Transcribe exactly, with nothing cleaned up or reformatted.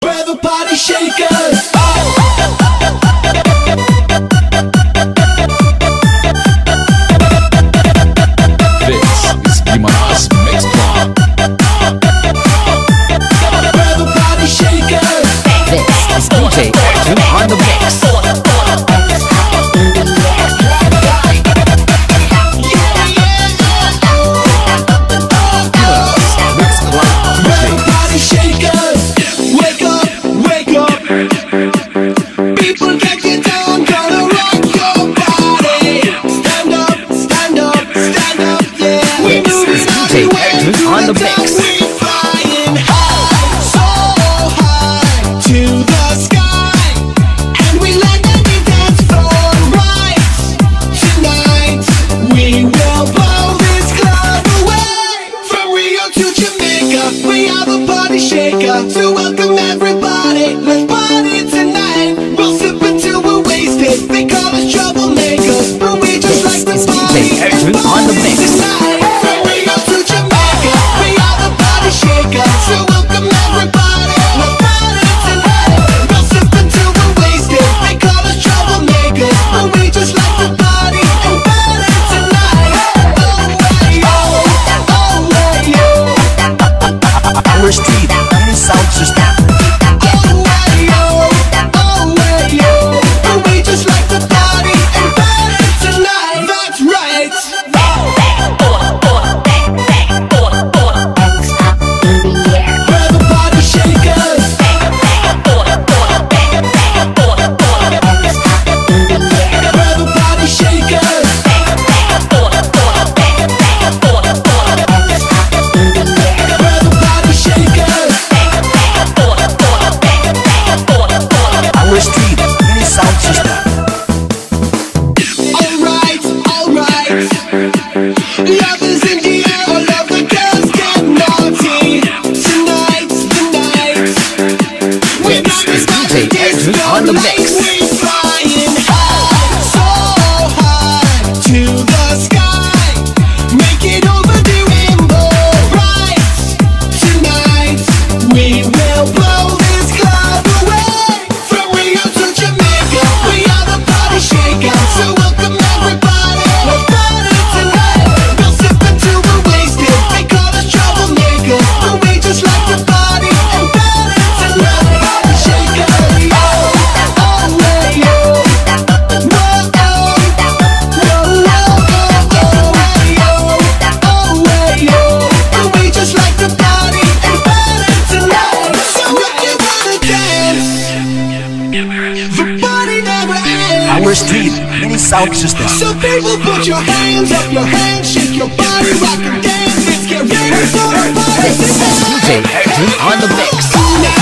We're the party shakers. This is Liman's Mix Club. We're the party shakers. This is D J Arjun on the mix. On the mix. We're flying high, so high to the sky, and we let the beat dance floor right. Tonight we will blow this club away. From Rio to Jamaica, we are the party shaker. So welcome everybody, let's party tonight. We'll sip until we're wasted. They call us troublemakers, but we just like the party. D J Arjun on the mix. So welcome everybody, let's party tonight. We'll sip until we're wasted. They call us troublemakers, but we just like to party and party tonight. Oh, oh, oh, Our street, our sound system. oh, oh, oh, but we just like to party and party tonight. That's right. On the mix. We're flying high, so high to the sky. Make it over the rainbow bright. Tonight we will blow this club away. From Rio to Jamaica, we are the party shakers. So welcome everybody, let's party tonight. We'll sip until we're wasted. They call us troublemakers, but we just like to party and party tonight. Party shakers. Our street, mini sound system. So people put your hands up, your hands, shake your body, rock and dance. Let's get ready for a party. This is D J Arjun on the mix.